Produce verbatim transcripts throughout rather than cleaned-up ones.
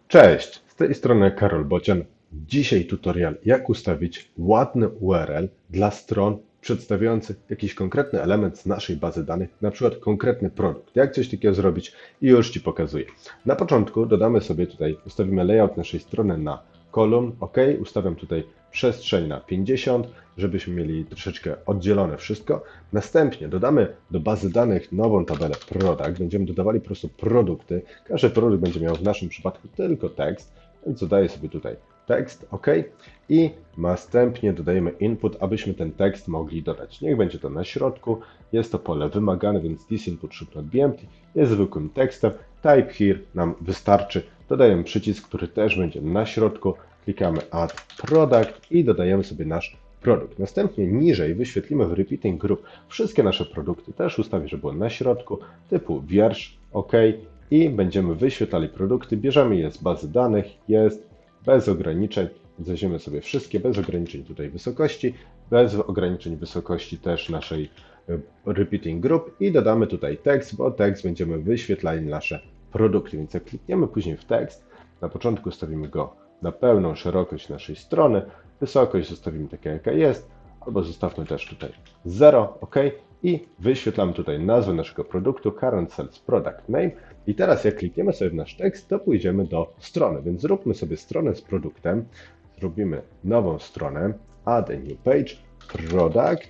Cześć, z tej strony Karol Bocian. Dzisiaj tutorial, jak ustawić ładny U R L dla stron przedstawiających jakiś konkretny element z naszej bazy danych, na przykład konkretny produkt. Jak coś takiego zrobić i już Ci pokazuję. Na początku dodamy sobie tutaj, ustawimy layout naszej strony na kolumn, OK, ustawiam tutaj przestrzeń na pięćdziesiąt, żebyśmy mieli troszeczkę oddzielone wszystko. Następnie dodamy do bazy danych nową tabelę product, będziemy dodawali po prostu produkty. Każdy produkt będzie miał w naszym przypadku tylko tekst, więc dodaję sobie tutaj tekst, OK, i następnie dodajemy input, abyśmy ten tekst mogli dodać. Niech będzie to na środku, jest to pole wymagane, więc this input should not be empty, jest zwykłym tekstem, type here nam wystarczy, dodajemy przycisk, który też będzie na środku, klikamy add product i dodajemy sobie nasz produkt. Następnie niżej wyświetlimy w repeating group wszystkie nasze produkty, też ustawię, żeby było na środku, typu wiersz, OK, i będziemy wyświetlali produkty, bierzemy je z bazy danych, jest bez ograniczeń, weźmiemy sobie wszystkie, bez ograniczeń tutaj wysokości, bez ograniczeń wysokości też naszej repeating group i dodamy tutaj tekst, bo tekst będziemy wyświetlali nasze produkty, więc jak klikniemy później w tekst, na początku ustawimy go na pełną szerokość naszej strony, wysokość zostawimy taka jaka jest, albo zostawmy też tutaj zero, OK, i wyświetlamy tutaj nazwę naszego produktu, current sales product name. I teraz jak klikniemy sobie w nasz tekst, to pójdziemy do strony, więc zróbmy sobie stronę z produktem, zrobimy nową stronę, add a new page, product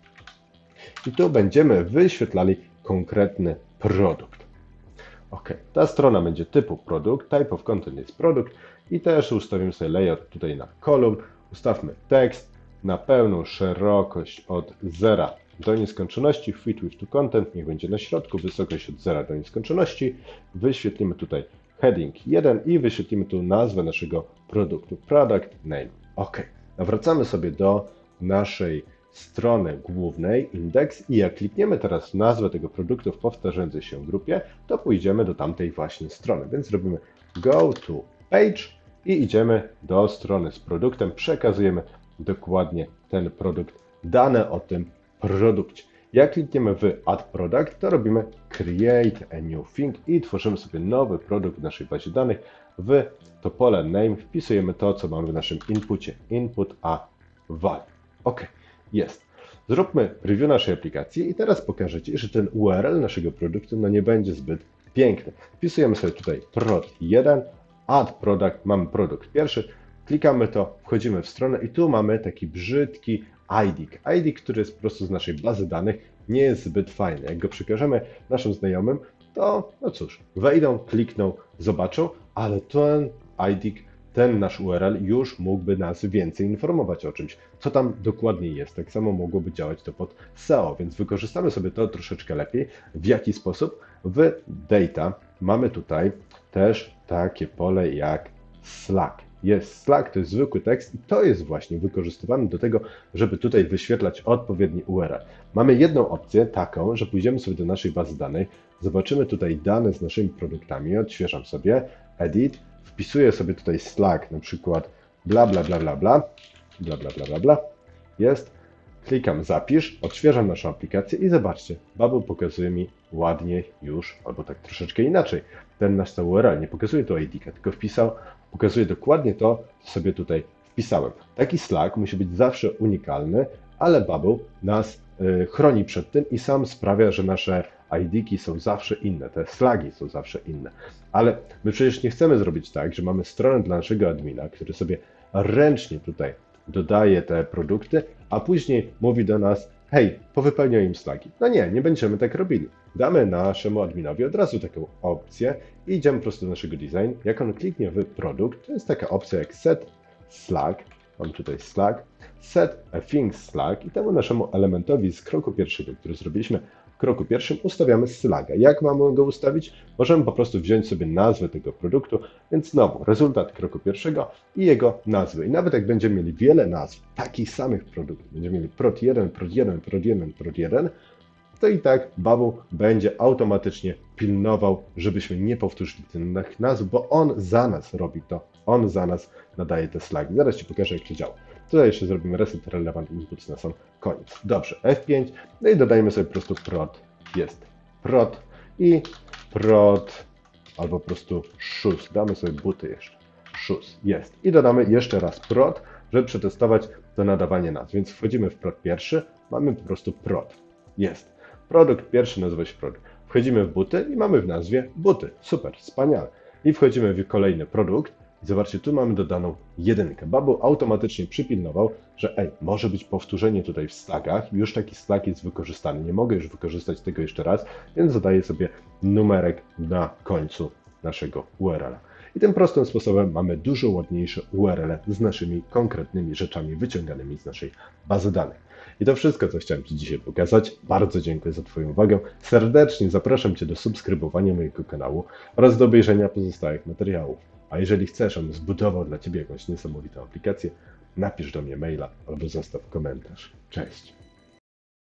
i tu będziemy wyświetlali konkretny produkt. OK, ta strona będzie typu produkt, type of content jest produkt i też ustawimy sobie layout tutaj na kolumn, ustawmy tekst na pełną szerokość od zera do nieskończoności, fit with to content, niech będzie na środku, wysokość od zera do nieskończoności, wyświetlimy tutaj heading jeden i wyświetlimy tu nazwę naszego produktu, product name. OK, wracamy sobie do naszej strony głównej, index, i jak klikniemy teraz w nazwę tego produktu w powtarzającej się grupie, to pójdziemy do tamtej właśnie strony, więc robimy go to page i idziemy do strony z produktem, przekazujemy dokładnie ten produkt, dane o tym produkcie. Jak klikniemy w add product, to robimy create a new thing i tworzymy sobie nowy produkt w naszej bazie danych. W to pole name wpisujemy to, co mamy w naszym inpucie, input a value. OK, jest. Zróbmy preview naszej aplikacji i teraz pokażę Ci, że ten U R L naszego produktu no nie będzie zbyt piękny. Wpisujemy sobie tutaj prod jeden, add product, mamy produkt pierwszy, klikamy to, wchodzimy w stronę i tu mamy taki brzydki I D K. I D K, który jest po prostu z naszej bazy danych, nie jest zbyt fajny. Jak go przekażemy naszym znajomym, to no cóż, wejdą, klikną, zobaczą, ale ten I D K, ten nasz U R L już mógłby nas więcej informować o czymś, co tam dokładnie jest. Tak samo mogłoby działać to pod S E O, więc wykorzystamy sobie to troszeczkę lepiej. W jaki sposób? W data mamy tutaj też takie pole jak Slack. Jest Slack, to jest zwykły tekst i to jest właśnie wykorzystywany do tego, żeby tutaj wyświetlać odpowiedni U R L. Mamy jedną opcję taką, że pójdziemy sobie do naszej bazy danych, zobaczymy tutaj dane z naszymi produktami, odświeżam sobie, edit, wpisuję sobie tutaj Slack, na przykład bla bla bla bla bla, bla bla bla bla bla, jest, klikam zapisz, odświeżam naszą aplikację i zobaczcie, Bubble pokazuje mi ładnie już, albo tak troszeczkę inaczej, ten nasz U R L, nie pokazuje tu I D K, tylko wpisał, pokazuje dokładnie to, co sobie tutaj wpisałem. Taki Slack musi być zawsze unikalny, ale Bubble nas y, chroni przed tym i sam sprawia, że nasze I D ki są zawsze inne, te flagi są zawsze inne. Ale my przecież nie chcemy zrobić tak, że mamy stronę dla naszego admina, który sobie ręcznie tutaj dodaje te produkty, a później mówi do nas, hej, powypełniaj im slagi. No nie, nie będziemy tak robili. Damy naszemu adminowi od razu taką opcję i idziemy po prostu do naszego design. Jak on kliknie w produkt, to jest taka opcja jak set Slack, mam tutaj Slack, set a thing Slack i temu naszemu elementowi z kroku pierwszego, który zrobiliśmy w kroku pierwszym, ustawiamy Slacka. Jak mamy go ustawić? Możemy po prostu wziąć sobie nazwę tego produktu, więc znowu rezultat kroku pierwszego i jego nazwy. I nawet jak będziemy mieli wiele nazw takich samych produktów, będziemy mieli prod jeden, prod jeden, prod jeden, prod jeden, to i tak Bubble będzie automatycznie pilnował, żebyśmy nie powtórzyli tych nazw, bo on za nas robi to, on za nas nadaje te slagi. Zaraz Ci pokażę, jak to działa. Tutaj jeszcze zrobimy reset relevant inputs na sam koniec. Dobrze, F pięć, no i dodajmy sobie po prostu prod, jest prod i prod albo po prostu shoes. Damy sobie buty jeszcze. Shoes. Jest. I dodamy jeszcze raz prod, żeby przetestować to nadawanie nazw. Więc wchodzimy w prod pierwszy, mamy po prostu prod. Jest. Produkt pierwszy nazywa się produkt. Wchodzimy w buty i mamy w nazwie buty. Super, wspaniale. I wchodzimy w kolejny produkt. I zobaczcie, tu mamy dodaną jedynkę. Babu automatycznie przypilnował, że ej, może być powtórzenie tutaj w slagach. Już taki slag jest wykorzystany. Nie mogę już wykorzystać tego jeszcze raz, więc zadaję sobie numerek na końcu naszego U R L-a. I tym prostym sposobem mamy dużo ładniejsze U R L-e z naszymi konkretnymi rzeczami wyciąganymi z naszej bazy danych. I to wszystko, co chciałem Ci dzisiaj pokazać. Bardzo dziękuję za Twoją uwagę. Serdecznie zapraszam Cię do subskrybowania mojego kanału oraz do obejrzenia pozostałych materiałów. A jeżeli chcesz, abym zbudował dla Ciebie jakąś niesamowitą aplikację, napisz do mnie maila albo zostaw komentarz. Cześć!